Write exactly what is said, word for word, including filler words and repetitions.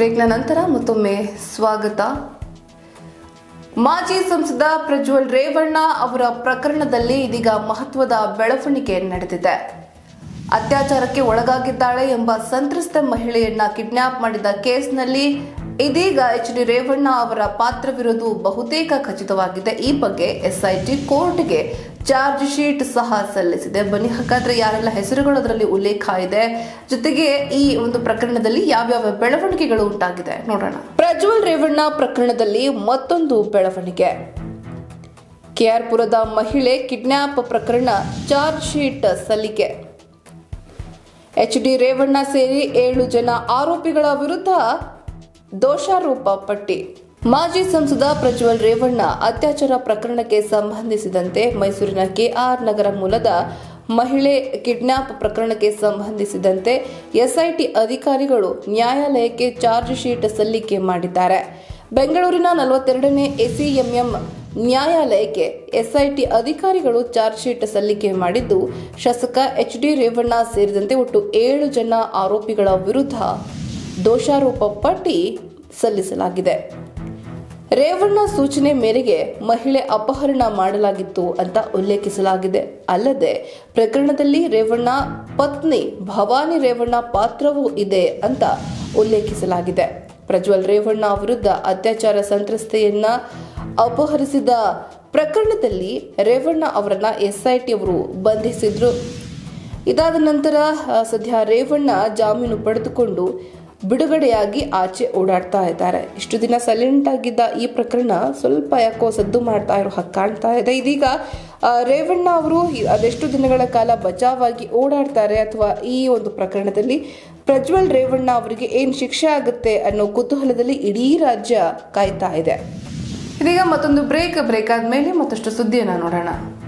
ಬ್ರೇಕ್ನ ನಂತರ ಮತ್ತೊಮ್ಮೆ ಸ್ವಾಗತ. ಮಾಜಿ ಸಂಸದ ಪ್ರಜ್ವಲ್ ರೇವಣ್ಣ ಅವರ ಪ್ರಕರಣದಲ್ಲಿ ಇದೀಗ ಮಹತ್ವದ ಬೆಳವಣಿಗೆ ನಡೆದಿದೆ. ಅತ್ಯಾಚಾರಕ್ಕೆ ಒಳಗಾಗಿದ್ದಾಳೆ ಎಂಬ ಸಂತ್ರಸ್ತ ಮಹಿಳೆಯನ್ನ ಕಿಡ್ನಾಪ್ ಮಾಡಿದ ಕೇಸ್ನಲ್ಲಿ ಇದೀಗ ಎಚ್ ಡಿ ರೇವಣ್ಣ ಅವರ ಪಾತ್ರವಿರುವುದು ಬಹುತೇಕ ಖಚಿತವಾಗಿದೆ. ಈ ಬಗ್ಗೆ ಎಸ್ಐಟಿ ಕೋರ್ಟ್ಗೆ ಚಾರ್ಜ್ ಶೀಟ್ ಸಹ ಸಲ್ಲಿಸಿದೆ. ಬನ್ನಿ ಹಾಗಾದ್ರೆ ಯಾರೆಲ್ಲ ಹೆಸರುಗಳು ಅದರಲ್ಲಿ ಉಲ್ಲೇಖ ಇದೆ, ಜೊತೆಗೆ ಈ ಒಂದು ಪ್ರಕರಣದಲ್ಲಿ ಯಾವ್ಯಾವ ಬೆಳವಣಿಗೆಗಳು ಉಂಟಾಗಿದೆ ನೋಡೋಣ. ಪ್ರಜ್ವಲ್ ರೇವಣ್ಣ ಪ್ರಕರಣದಲ್ಲಿ ಮತ್ತೊಂದು ಬೆಳವಣಿಗೆ. ಕೆಆರ್ ಪುರದ ಮಹಿಳೆ ಕಿಡ್ನಾಪ್ ಪ್ರಕರಣ ಚಾರ್ಜ್ ಶೀಟ್ ಸಲ್ಲಿಕೆ. ಎಚ್ ಡಿ ರೇವಣ್ಣ ಸೇರಿ ಏಳು ಜನ ಆರೋಪಿಗಳ ವಿರುದ್ಧ ದೋಷಾರೋಪ ಪಟ್ಟಿ. ಮಾಜಿ ಸಂಸದ ಪ್ರಜ್ವಲ್ ರೇವಣ್ಣ ಅತ್ಯಾಚಾರ ಪ್ರಕರಣಕ್ಕೆ ಸಂಬಂಧಿಸಿದಂತೆ ಮೈಸೂರಿನ ಕೆಆರ್ ನಗರ ಮೂಲದ ಮಹಿಳೆ ಕಿಡ್ನಾಪ್ ಪ್ರಕರಣಕ್ಕೆ ಸಂಬಂಧಿಸಿದಂತೆ ಎಸ್ಐಟಿ ಅಧಿಕಾರಿಗಳು ನ್ಯಾಯಾಲಯಕ್ಕೆ ಚಾರ್ಜ್ ಶೀಟ್ ಸಲ್ಲಿಕೆ ಮಾಡಿದ್ದಾರೆ. ಬೆಂಗಳೂರಿನ ನಲವತ್ತೆರಡನೇ ಎಸಿಎಂಎಂ ನ್ಯಾಯಾಲಯಕ್ಕೆ ಎಸ್ಐಟಿ ಅಧಿಕಾರಿಗಳು ಚಾರ್ಜ್ ಶೀಟ್ ಸಲ್ಲಿಕೆ ಮಾಡಿದ್ದು, ಶಾಸಕ ಎಚ್ ಡಿ ರೇವಣ್ಣ ಸೇರಿದಂತೆ ಒಟ್ಟು ಏಳು ಜನ ಆರೋಪಿಗಳ ವಿರುದ್ಧ ದೋಷಾರೋಪ ಪಟ್ಟಿ ಸಲ್ಲಿಸಲಾಗಿದೆ. ರೇವಣ್ಣ ಸೂಚನೆ ಮೇರೆಗೆ ಮಹಿಳೆ ಅಪಹರಣ ಮಾಡಲಾಗಿತ್ತು ಅಂತ ಉಲ್ಲೇಖಿಸಲಾಗಿದೆ. ಅಲ್ಲದೆ ಪ್ರಕರಣದಲ್ಲಿ ರೇವಣ್ಣ ಪತ್ನಿ ಭವಾನಿ ರೇವಣ್ಣ ಪಾತ್ರವೂ ಇದೆ ಅಂತ ಉಲ್ಲೇಖಿಸಲಾಗಿದೆ. ಪ್ರಜ್ವಲ್ ರೇವಣ್ಣ ವಿರುದ್ಧ ಅತ್ಯಾಚಾರ ಸಂತ್ರಸ್ತೆಯನ್ನ ಅಪಹರಿಸಿದ ಪ್ರಕರಣದಲ್ಲಿ ರೇವಣ್ಣ ಅವರನ್ನ ಎಸ್ಐಟಿ ಅವರು ಬಂಧಿಸಿದ್ರು. ಇದಾದ ನಂತರ ಸದ್ಯ ರೇವಣ್ಣ ಜಾಮೀನು ಪಡೆದುಕೊಂಡು ಬಿಡುಗಡೆಯಾಗಿ ಆಚೆ ಓಡಾಡ್ತಾ ಇದ್ದಾರೆ. ಇಷ್ಟು ದಿನ ಸೈಲೆಂಟ್ ಆಗಿದ್ದ ಈ ಪ್ರಕರಣ ಸ್ವಲ್ಪ ಯಾಕೋ ಸದ್ದು ಮಾಡ್ತಾ ಇರೋ ಹಾಗೆ ಕಾಣ್ತಾ ಇದೆ. ಇದೀಗ ರೇವಣ್ಣ ಅವರು ಅದೆಷ್ಟು ದಿನಗಳ ಕಾಲ ಬಚಾವಾಗಿ ಓಡಾಡ್ತಾರೆ ಅಥವಾ ಈ ಒಂದು ಪ್ರಕರಣದಲ್ಲಿ ಪ್ರಜ್ವಲ್ ರೇವಣ್ಣ ಅವರಿಗೆ ಏನು ಶಿಕ್ಷೆ ಆಗುತ್ತೆ ಅನ್ನೋ ಕುತೂಹಲದಲ್ಲಿ ಇಡೀ ರಾಜ್ಯ ಕಾಯ್ತಾ ಇದೆ. ಇದೀಗ ಮತ್ತೊಂದು ಬ್ರೇಕ್ ಬ್ರೇಕ್ ಆದ್ಮೇಲೆ ಮತ್ತಷ್ಟು ಸುದ್ದಿಯನ್ನ ನೋಡೋಣ.